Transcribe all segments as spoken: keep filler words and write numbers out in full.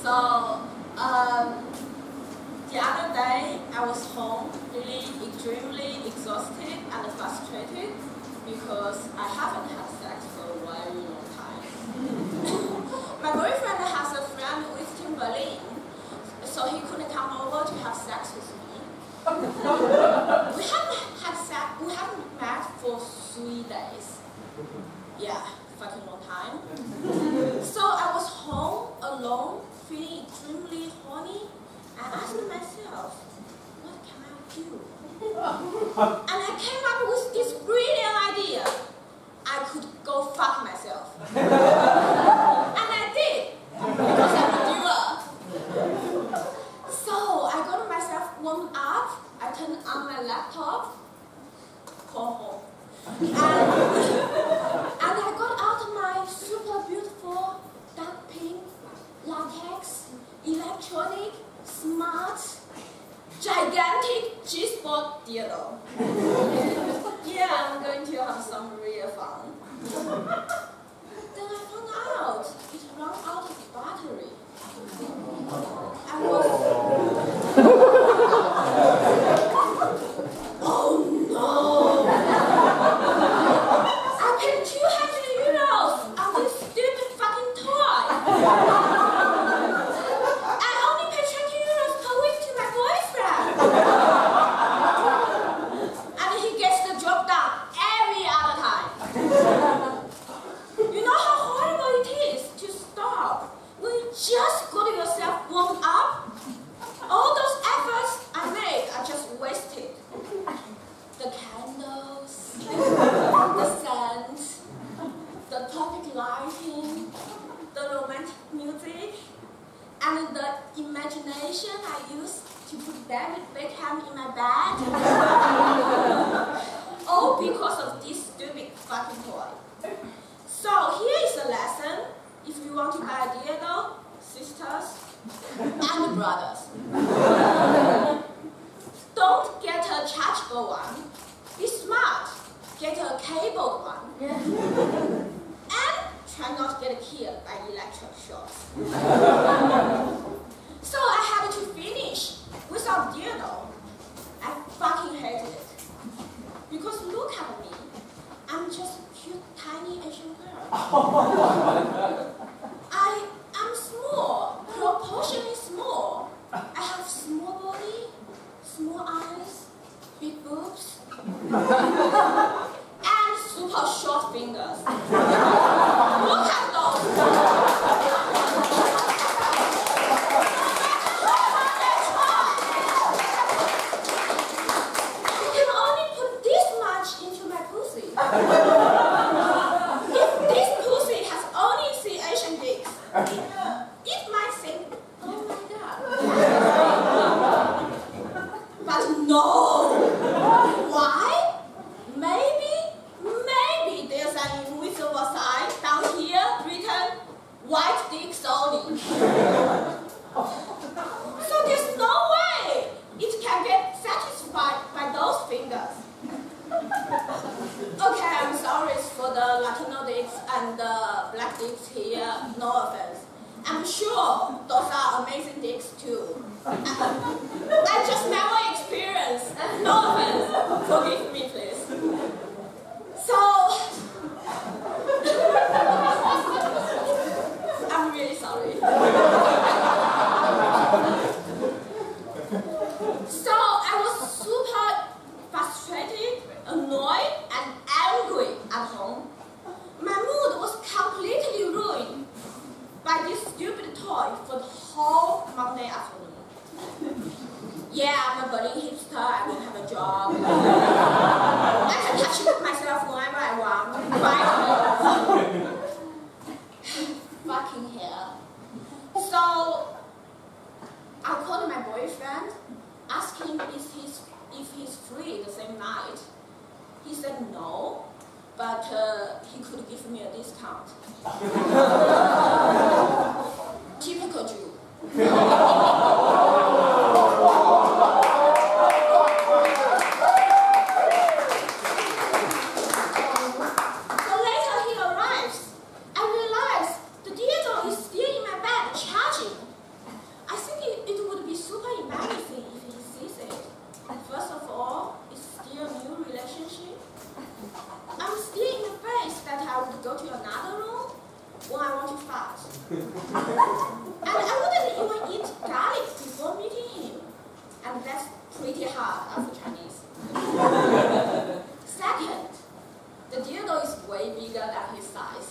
So, um, the other day I was home, really extremely exhausted and frustrated because I haven't had sex for a very long time. My boyfriend has a friend visiting Berlin, so he couldn't come over to have sex with me. We haven't had sex, we haven't met for three days. Yeah, fucking long time. So I was home alone, feeling extremely horny, and asking myself, what can I do? And I came up with this brilliant idea. I could go fuck myself. And I did, because I'm a doer. So I got myself warmed up, I turned on my laptop, call home. And, and I got out my super beautiful dark pink, latex, electronic, smart, gigantic G-spot dildo. Yeah, I'm going to have some real fun. Then I found out it ran out of battery. I was... Oh no! I paid two hundred euros on this stupid fucking toy. I only pay twenty euros per week to my boyfriend. And he gets the job done every other time. You know how horrible it is to stop when you just got yourself warmed up? All those efforts I made are just wasted. The candles, the scent, the topic lighting, the romantic music, and the imagination I used to put David Beckham in my bed. All because of this stupid fucking toy. So here is a lesson if you want to buy a dildo, sisters and brothers. Don't get a chargeable one. Be smart. Get a cabled one. And try not to get killed by electric shocks. So I had to finish without dildo. I fucking hated it. Because look at me. I'm just a cute, tiny Asian girl. I am small, proportionally small. I have small body, small eyes, big boobs, and super short fingers. Look at those. You can only put this much into my pussy. If this pussy has only three Asian dicks, it might think, oh my god. But no! Why? Maybe, maybe there's an invisible sign down here written, white dicks only. So there's no way it can get satisfied by those fingers. Okay, I'm sorry for the Latino dicks and the black dicks here, no offense. I'm sure those are amazing dicks too. I just never experienced, no offense, forgive me please. So, I'm really sorry. So I was super frustrated, annoyed, and angry at home. My mood was completely ruined by this stupid toy for the whole Monday afternoon. Yeah, I'm a Berlin hipster, I don't have a job. I can touch myself whenever I want, right? Fucking hell. So, I called my boyfriend, asked him if he's, if he's free the same night. He said no, but uh, he could give me a discount. Typical Jew. So later he arrives. I realize the dildo is still in my bag charging. And I wouldn't even eat garlic before meeting him. And that's pretty hard after Chinese. Second, the dildo is way bigger than his size.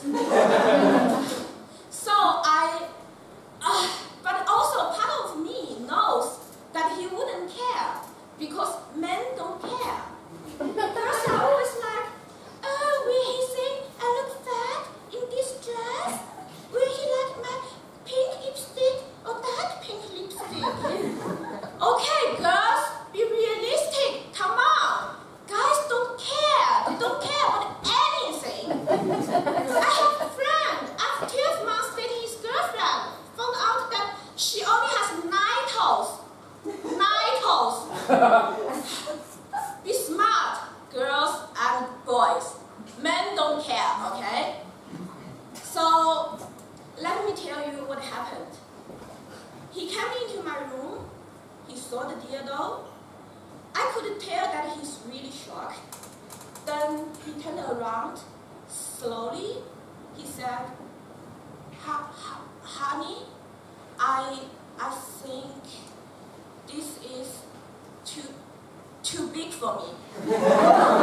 So I, uh, but also part of me knows that he wouldn't care because men don't care. Girls are always like, oh, will he think I look fat in this dress? Will he like my pink lipstick or that pink lipstick? Okay, girls, be realistic. Come on. Guys don't care. They don't care about anything. I have a friend, after twelve months dating his girlfriend, found out that she only has nine toes. Nine toes. Be smart, girls and boys. Men don't care, okay? So, let me tell you what happened. He came into my room. He saw the dildo. I could tell that he's really shocked. Then he turned around slowly. He said, ha, ha, honey, I, I think this is too, too big for me.